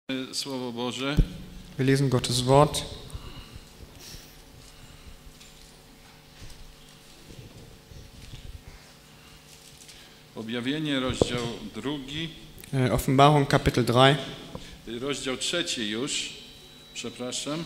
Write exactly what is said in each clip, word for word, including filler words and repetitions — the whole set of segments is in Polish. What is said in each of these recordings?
Słowo Boże. Wir lesen Gottes Wort. Objawienie, rozdział drugi. Offenbarung Kapitel drei. Rozdział trzeci już, przepraszam.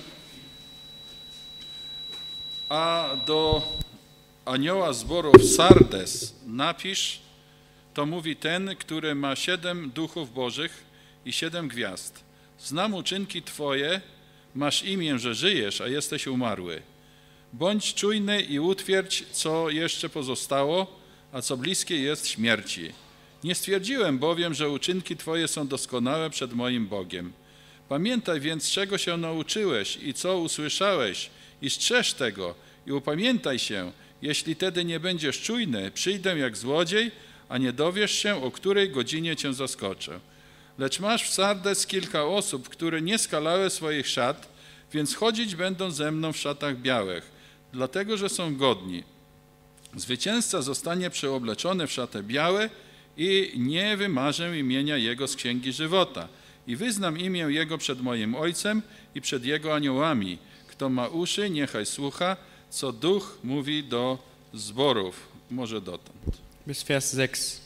A do anioła zborów Sardes napisz, to mówi ten, który ma siedem duchów bożych i siedem gwiazd. Znam uczynki Twoje, masz imię, że żyjesz, a jesteś umarły. Bądź czujny i utwierdź, co jeszcze pozostało, a co bliskie jest śmierci. Nie stwierdziłem bowiem, że uczynki Twoje są doskonałe przed moim Bogiem. Pamiętaj więc, czego się nauczyłeś i co usłyszałeś, i strzeż tego, i upamiętaj się. Jeśli tedy nie będziesz czujny, przyjdę jak złodziej, a nie dowiesz się, o której godzinie Cię zaskoczę. Lecz masz w Sardes kilka osób, które nie skalały swoich szat, więc chodzić będą ze mną w szatach białych, dlatego, że są godni. Zwycięzca zostanie przeobleczony w szatę białe i nie wymarzę imienia Jego z Księgi Żywota. I wyznam imię Jego przed moim Ojcem i przed Jego aniołami. Kto ma uszy, niechaj słucha, co Duch mówi do zborów. Może dotąd. Bis Vers sechs.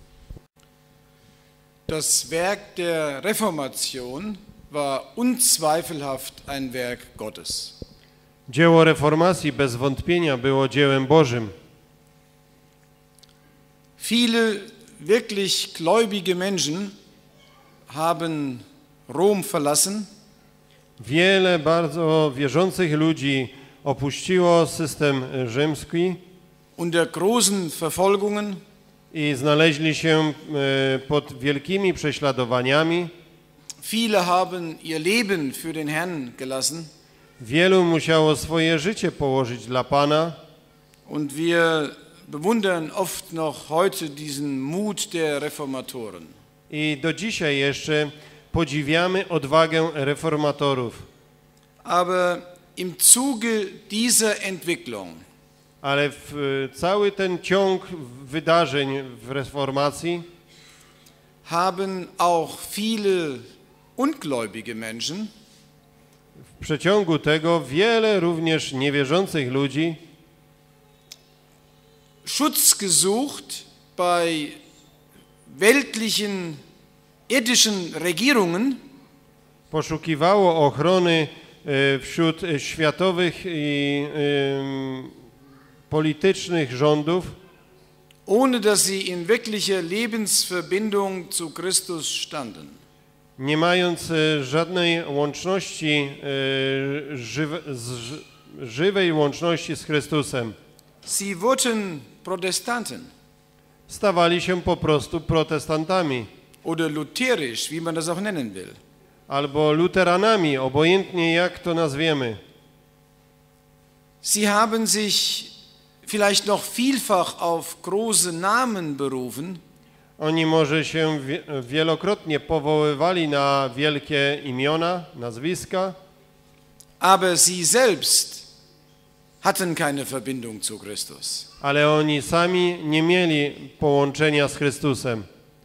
Das Werk der Reformation war unzweifelhaft ein Werk Gottes. Dzieło reformacji bez wątpienia było dziełem Bożym. Viele wirklich gläubige Menschen haben Rom verlassen. Wiele bardzo wierzących ludzi opuściło system rzymski Unter großen Verfolgungen. I znaleźli się pod wielkimi prześladowaniami. Viele haben ihr Leben für den Herrn gelassen. Wielu musiało swoje życie położyć dla Pana. Und wir bewundern oft noch heute diesen Mut der Reformatoren. I do dzisiaj jeszcze podziwiamy odwagę reformatorów. Aber im Zuge dieser Entwicklung Ale w cały ten ciąg wydarzeń w reformacji haben auch viele ungläubige Menschen w przeciągu tego wiele również niewierzących ludzi Schutz gesucht bei weltlichen, irdischen Regierungen, poszukiwało ochrony wśród światowych i y, politycznych rządów, ohne dass sie in wirklicher Lebensverbindung zu Christus standen. Nie mając żadnej łączności, żywe, z, żywej łączności z Chrystusem. Sie wurden Protestanten. Stawali się po prostu protestantami. Oder lutherisch, wie man das auch nennen will. Albo luteranami, obojętnie jak to nazwiemy. Sie haben sich vielleicht noch vielfach auf große Namen berufen. Oni może się wielokrotnie powoływali na wielkie imiona, nazwiska, Aber sie selbst hatten keine Verbindung zu Christus. ale oni sami nie mieli połączenia z Chrystusem.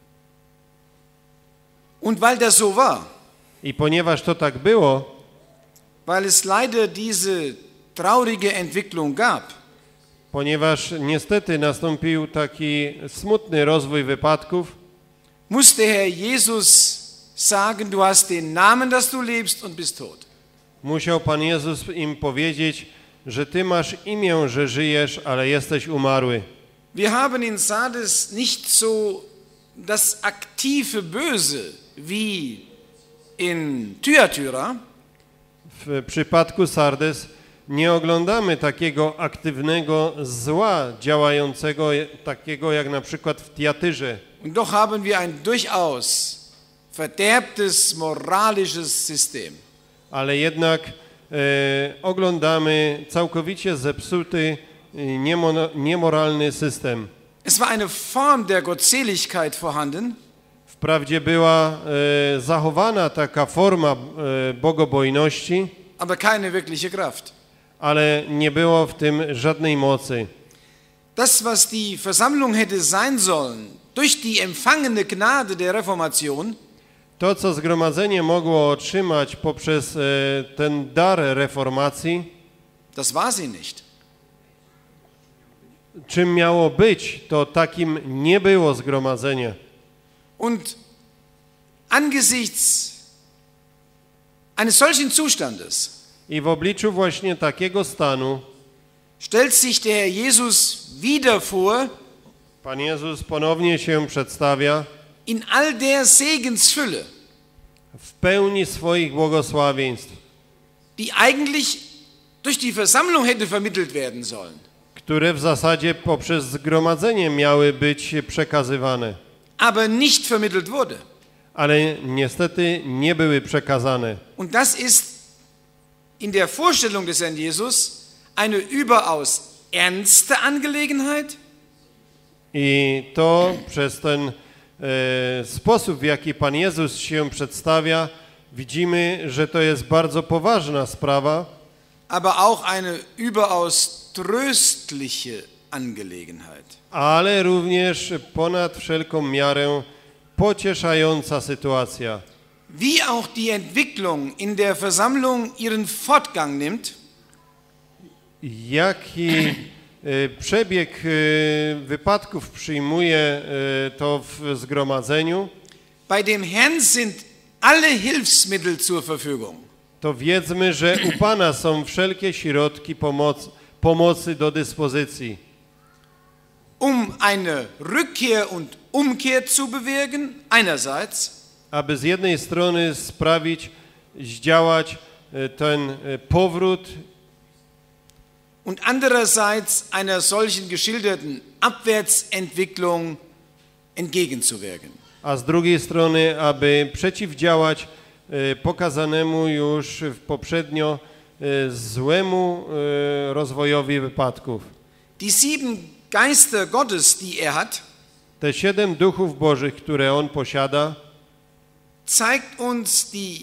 Und weil das so war, I ponieważ to tak było, weil es leider diese traurige Entwicklung gab, ponieważ niestety nastąpił taki smutny rozwój wypadków, musste Herr Jesus sagen, du hast den Namen, dass du lebst und bist tot. musiał Pan Jezus im powiedzieć, że Ty masz imię, że żyjesz, ale jesteś umarły. Wir haben in Sardes nicht so das aktive Böse wie in Thyatira. W przypadku Sardes nie oglądamy takiego aktywnego zła działającego, takiego jak na przykład w Tiatyrze. Und doch haben wir ein durchaus verderbtes moralisches System. Ale jednak e, oglądamy całkowicie zepsuty, niemo, niemoralny system. Es war eine Form der Gottseligkeit vorhanden. Wprawdzie była e, zachowana taka forma e, bogobojności, aber keine wirkliche Kraft. ale nie było w tym żadnej mocy. Das, was die Versammlung hätte sein sollen, durch die empfangene Gnade der Reformation, To, co zgromadzenie mogło otrzymać poprzez e, ten dar reformacji, das war sie nicht. czym miało być, to takim nie było zgromadzenie. Und angesichts eines solchen Zustandes I w obliczu właśnie takiego stanu stellt sich der Herr Jesus wieder vor Pan Jezus ponownie się przedstawia in all der Segensfülle, w pełni swoich błogosławieństw, die eigentlich durch die Versammlung hätte vermittelt werden sollen. które w zasadzie poprzez zgromadzenie miały być przekazywane, Aber nicht vermittelt wurde. ale niestety nie były przekazane. Und das ist in der Vorstellung des Herrn Jesus eine überaus ernste Angelegenheit. I to przez ten e, sposób, w jaki Pan Jezus się przedstawia, widzimy, że to jest bardzo poważna sprawa, aber auch eine überaus tröstliche Angelegenheit. ale również ponad wszelką miarę pocieszająca sytuacja. Wie auch die Entwicklung in der Versammlung ihren Fortgang nimmt, Jaki e, przebieg e, wypadków przyjmuje e, to w zgromadzeniu, bei dem Herrn sind alle Hilfsmittel zur Verfügung. to wiedzmy, że u Pana są wszelkie środki pomoc, pomocy do dyspozycji, Um eine Rückkehr und Umkehr zu bewirken, einerseits, aby z jednej strony sprawić, zdziałać e, ten e, powrót und andererseits einer solchen geschilderten Abwärtsentwicklung entgegenzuwirken. a z drugiej strony, aby przeciwdziałać e, pokazanemu już poprzednio e, złemu e, rozwojowi wypadków. Die sieben Geister Gottes, die er hat, Te siedem duchów bożych, które on posiada, zeigt uns die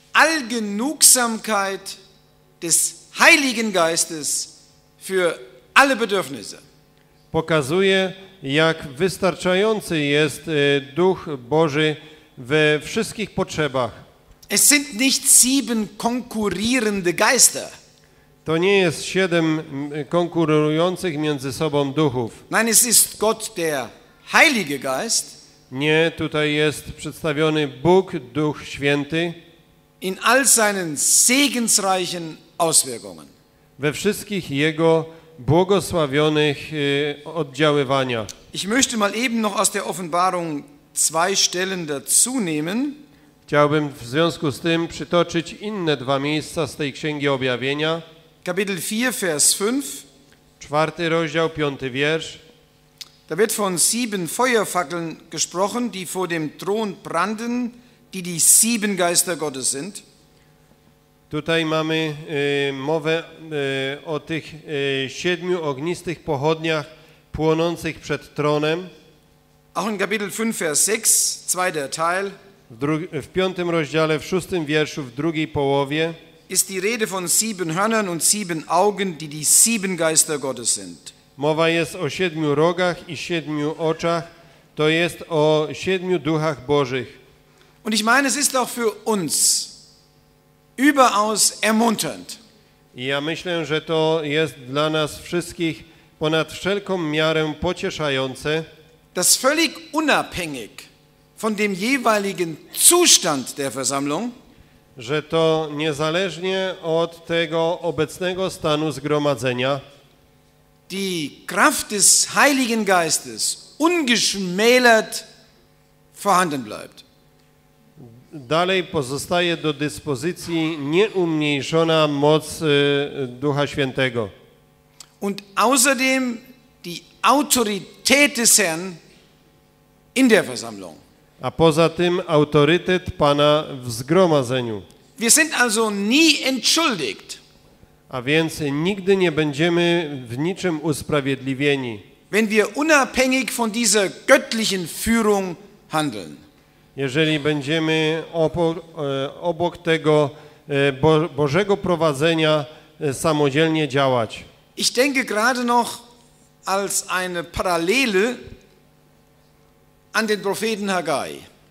Allgenugsamkeit des Heiligen Geistes für alle Bedürfnisse. pokazuje, jak wystarczający jest e, Duch Boży we wszystkich potrzebach. Es sind nicht sieben konkurrierende Geister. To nie jest siedem m, konkurujących między sobą duchów. Nein, es ist Gott, der Heilige Geist, Nie, tutaj jest przedstawiony Bóg, Duch Święty, in all seinen segensreichen Auswirkungen. we wszystkich Jego błogosławionych e, oddziaływaniach. Ich möchte mal eben noch aus der Offenbarung zwei Stellen dazu nehmen. Chciałbym w związku z tym przytoczyć inne dwa miejsca z tej Księgi Objawienia. Kapitel vier, Vers fünf. Czwarty rozdział, piąty wiersz. Da wird von sieben Feuerfackeln gesprochen, die vor dem Thron brannten, die die sieben Geister Gottes sind. Tutaj mamy e, mowę e, o tych e, siedmiu ognistych pochodniach płonących przed tronem. Auch in Kapitel fünf, Vers sechs, zweiter Teil, W, dru- w piątym rozdziale, w szóstym wierszu, w drugiej połowie ist die Rede von sieben Hörnern und sieben Augen, die die sieben Geister Gottes sind. mowa jest o siedmiu rogach i siedmiu oczach. To jest o siedmiu duchach bożych. Und ich meine, es ist auch für uns überaus ermunternd, I ja myślę, że to jest dla nas wszystkich ponad wszelką miarę pocieszające, dass völlig unabhängig von dem jeweiligen Zustand der Versammlung że to niezależnie od tego obecnego stanu zgromadzenia die Kraft des Heiligen Geistes ungeschmälert vorhanden bleibt. dalej pozostaje do dyspozycji nieumniejszona moc y, Ducha Świętego. Und außerdem die Autorität des Herrn in der Versammlung. A poza tym autorytet Pana w zgromadzeniu. Wir sind also nie entschuldigt, A więc nigdy nie będziemy w niczym usprawiedliwieni, wenn wir unabhängig von dieser göttlichen Führung handeln. jeżeli będziemy opo- e, obok tego e, Bo- Bożego prowadzenia e, samodzielnie działać. Ich denke gerade noch als eine Parallele an den Propheten Haggai.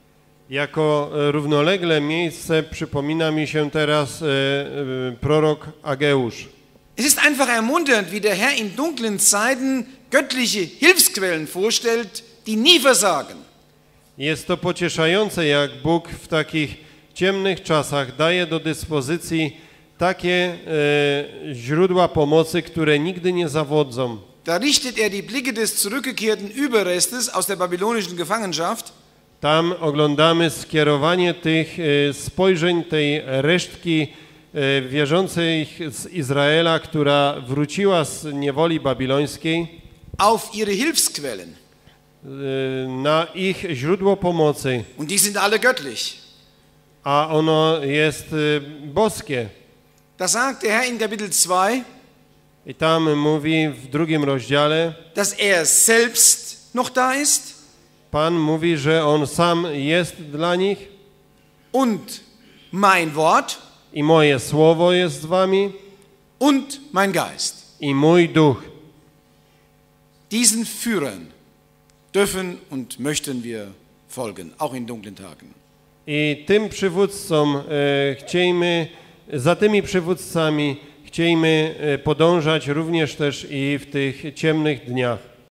Jako e, równolegle miejsce przypomina mi się teraz e, e, prorok Ageusz. Es ist einfach ermunternd, wie der Herr in dunklen Zeiten göttliche Hilfsquellen vorstellt, die nie versagen. Jest to pocieszające, jak Bóg w takich ciemnych czasach daje do dyspozycji takie e, źródła pomocy, które nigdy nie zawodzą. Da richtet er die Blicke des zurückgekehrten Überrestes aus der babylonischen Gefangenschaft Tam oglądamy skierowanie tych e, spojrzeń tej resztki e, wierzących z Izraela, która wróciła z niewoli babilońskiej, auf ihre Hilfsquellen. e, na ich źródło pomocy, Und die sind alle göttlich. a ono jest e, boskie. Da sagt der Herr in Kapitel zwei, I tam mówi w drugim rozdziale, dass er selbst noch da ist Pan mówi, że On sam jest dla nich und mein Wort i moje słowo jest z wami und mein Geist. i mój duch. Diesen Führern dürfen und möchten wir folgen, auch in dunklen Tagen. I tym przywódcom e, chciejmy, za tymi przywódcami chciejmy e, podążać również też i w tych ciemnych dniach.